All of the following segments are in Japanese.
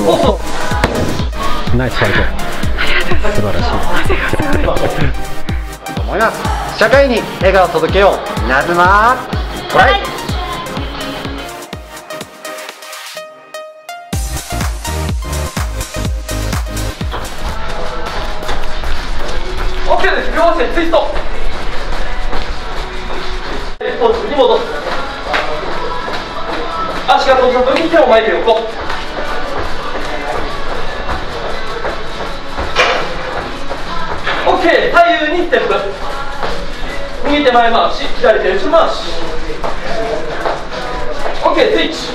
ナイスファイト。素晴らしい。 汗がすごい。 と思います。社会に笑顔を届けよう。稲妻トライ。 オッケーです。両足ツイスト。ポーズに戻す。足が閉じた時に手を前で横。オッケー。左右にステップ。右手前回し、左手後ろ回し。オッケー。スイッチ。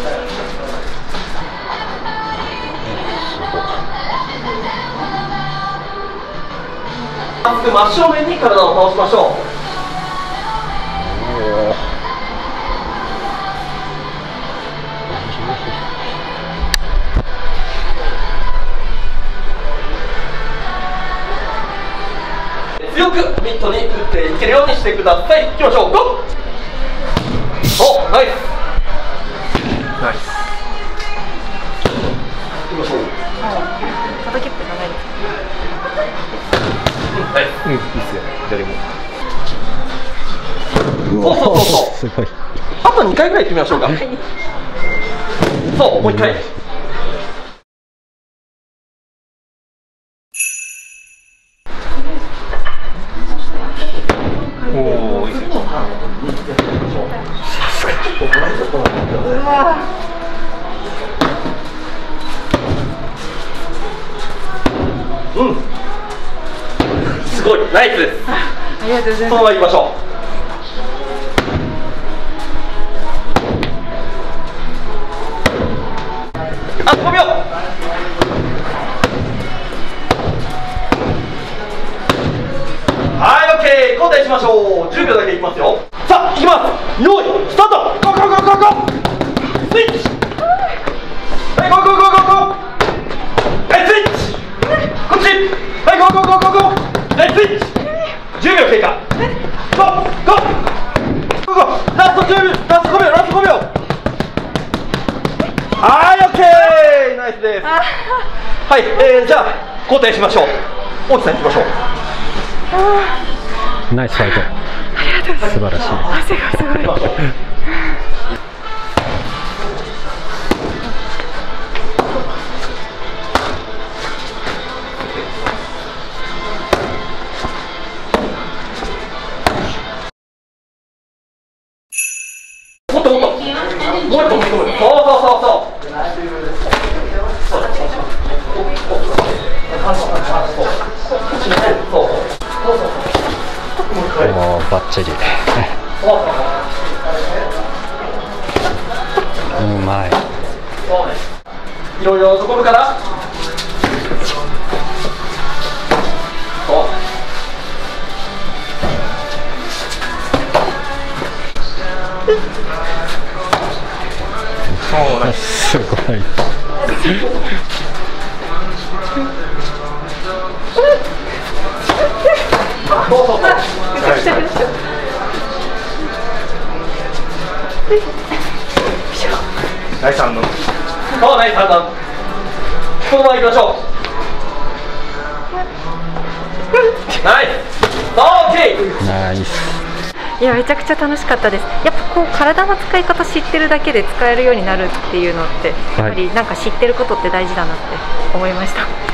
真正面に体を倒しましょう。強くミットに振っていけるようにしてください。いきましょう。ゴー。お、ナイスナイス。いきましょう。 叩きっぺ長いです。 はい、いいっすよ。誰も。そう。 すごい。 あと2回ぐらい行ってみましょうか。そう、もう1回。おお、いいっすよ。うん。すごい、ナイスです。 ありがとうございます。 そのまま行きましょう。あと5秒。はい、オッケー。交代しましょう。10秒だけいきますよ。さあ、いきます。用意、スタート。ゴーゴーゴーゴーゴー。スイッチ。はい、ゴーゴーゴーゴーゴー。はい、スイッチ。こっち。はい、ゴーゴーゴーゴーゴー。はい、スイッチ。10秒経過。ゴーゴーゴーゴー。ラスト10秒、ラスト5秒、ラスト5秒。はい、オッケー。ナイスです。はい、じゃあ交代しましょう。大地さん行きましょう。 ナイスファイト。 ありがとうございます。 素晴らしい。 汗がすごい。 もっともっと。もう一個もう一個。そうそうそうそう。 もうバッチリ。うまい。 いろいろなところから。そう。 すごい。 第3の。そう、第3弾。このまま行きましょう。ナイス。オッケー。 ナイス。 いや、めちゃくちゃ楽しかったです。やっぱこう体の使い方知ってるだけで使えるようになるっていうのって、やっぱりなんか知ってることって大事だなって思いました。